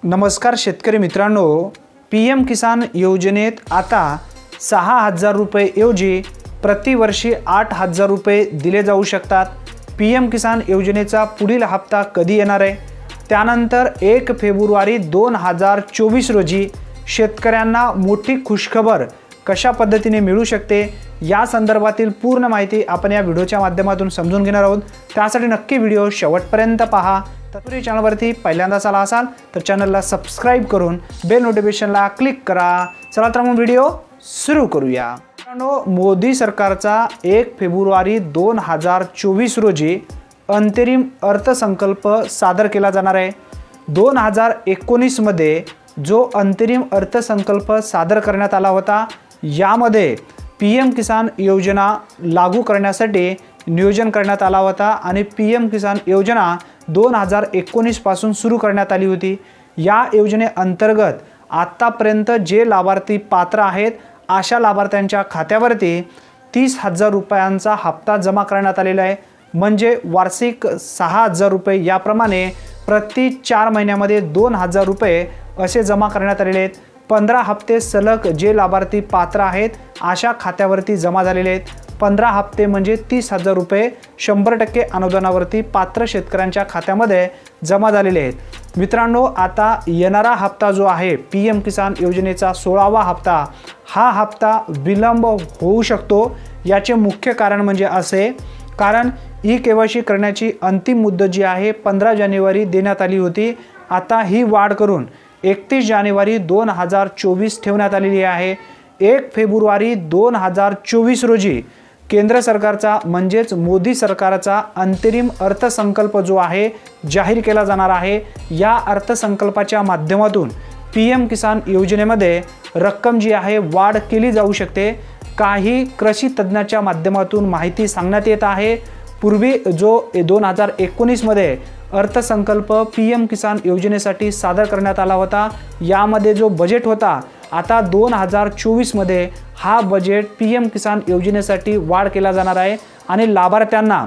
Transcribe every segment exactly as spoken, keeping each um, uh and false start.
नमस्कार शेतकरी मित्रांनो, पी एम किसान योजनेत आता सहा हजार रुपये ऐवजी प्रतिवर्षी आठ हजार रुपये दिले जाऊ शकतात। पी एम किसान योजनेचा पुढील हप्ता कधी येणार आहे, त्यानंतर एक फेब्रुवारी दोन हजार चोवीस रोजी शेतकऱ्यांना मोठी खुशखबर कशा पद्धतीने मिळू शकते या संदर्भातील पूर्ण माहिती आपण या व्हिडिओच्या माध्यमातून समजून घेणार आहोत। त्यासाठी नक्की व्हिडिओ शेवटपर्यंत पहा। तत्पूर्वी चॅनलवरती पहिल्यांदाच आला असाल तर चॅनलला सबस्क्राइब करून बेल नोटिफिकेशनला क्लिक करा। चला तर मग व्हिडिओ सुरू करूया। मित्रांनो, मोदी सरकारचा एक फेब्रुवारी दोन हजार चोवीस रोजी अंतरिम अर्थसंकल्प सादर केला जाणार आहे। दोन हजार एकोणीस मध्ये जो अंतरिम अर्थसंकल्प सादर करण्यात आला होता, यामध्ये पी एम किसान योजना लागू करण्यासाठी नियोजन करण्यात आला होता आणि पी एम किसान योजना दोन हजार एकोणीस पासून सुरू करण्यात आली होती। या योजनेअंतर्गत आतापर्यंत जे लाभार्थी पात्र आहेत अशा लाभार्थ्यांच्या खात्यावरती तीस हजार रुपयांचा हप्ता जमा करण्यात आलेला आहे। म्हणजे वार्षिक सहा हजार रुपये याप्रमाणे प्रति चार महिन्यामध्ये दोन हजार रुपये असे जमा करण्यात आलेले आहेत। पंधरा हप्ते सलग जे लाभार्थी पात्र आहेत अशा खात्यावरती जमा झालेले आहेत। पंधरा हप्ते म्हणजे तीस हजार रुपये शंभर टक्के अनुदानावरती पात्र शेतकऱ्यांच्या खात्यामध्ये जमा झालेले आहेत। मित्रांनो, आता येणारा हप्ता जो आहे पी एम किसान योजनेचा सोळावा हप्ता, हा हप्ता विलंब होऊ शकतो। याचे मुख्य कारण म्हणजे असे, कारण ई केवायसी करण्याची अंतिम मुदत जी आहे पंधरा जानेवारी देण्यात आली होती, आता ही वाढ करून एकतीस जानेवारी दोन हजार चोवीस ठेवण्यात आलेली आहे। एक फेब्रुवारी दोन हजार चोवीस रोजी केंद्र सरकारचा म्हणजेच मोदी सरकारचा अंतरिम अर्थसंकल्प जो आहे जाहीर केला जाणार आहे। या अर्थसंकल्पाच्या माध्यमातून पी एम किसान योजनेमध्ये रक्कम जी आहे वाढ केली जाऊ शकते। काही कृषी तज्ञाच्या माध्यमातून माहिती सांगण्यात येत आहे। पूर्वी जो दोन हजार एकोणीस मध्ये अर्थसंकल्प पी एम किसान योजनेसाठी सादर करण्यात आला होता, यामध्ये जो बजेट होता, आता दोन हजार चोवीस मध्ये हा बजेट पी एम किसान योजनेसाठी वाढ केला जाणार आहे आणि लाभार्थ्यांना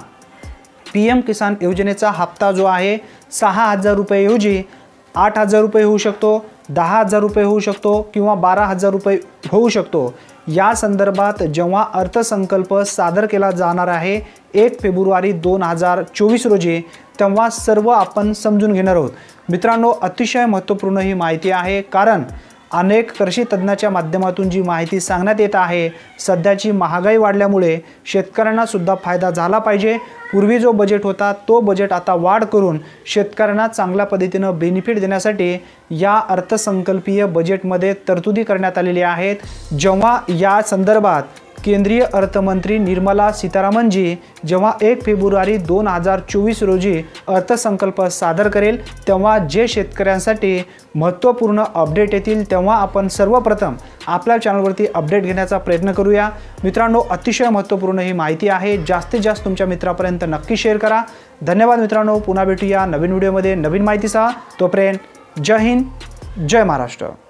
पी एम किसान योजनेचा हप्ता जो आहे सहा हजार रुपये ऐवजी आठ हजार रुपये होऊ शकतो, दहा हजार रुपये होऊ शकतो किंवा बारा हजार रुपये होऊ शकतो। या संदर्भात जेव्हा अर्थसंकल्प सादर केला जाणार आहे एक फेब्रुवारी दोन हजार चोवीस रोजी, तेव्हा सर्व आपण समजून घेणार आहोत। मित्रांनो, अतिशय महत्त्वपूर्ण ही माहिती आहे, कारण अनेक कृषी तज्ञाच्या माध्यमातून जी माहिती सांगण्यात येत आहे, सध्याची महागाई वाढल्यामुळे शेतकऱ्यांना सुद्धा फायदा झाला पाहिजे। पूर्वी जो बजेट होता तो बजेट आता वाढ करून शेतकऱ्यांना चांगल्या पद्धतीने बेनिफिट देण्यासाठी या अर्थसंकल्पीय बजेटमध्ये तरतुदी करण्यात आलेली आहेत। जेव्हा या संदर्भात केंद्रीय अर्थमंत्री निर्मला सीतारामनजी जेव्हा एक फेब्रुवारी दोन हजार चोवीस रोजी अर्थसंकल्प सादर करेल, तेव्हा जे शेतकऱ्यांसाठी महत्त्वपूर्ण अपडेट येतील तेव्हा आपण सर्वप्रथम आपल्या चॅनलवरती अपडेट घेण्याचा प्रयत्न करूया। मित्रांनो, अतिशय महत्त्वपूर्ण ही माहिती आहे, जास्तीत जास्त तुमच्या मित्रापर्यंत नक्की शेअर करा। धन्यवाद मित्रांनो, पुन्हा भेटूया नवीन व्हिडिओमध्ये नवीन माहितीसह। तोपर्यंत जय हिंद, जय महाराष्ट्र।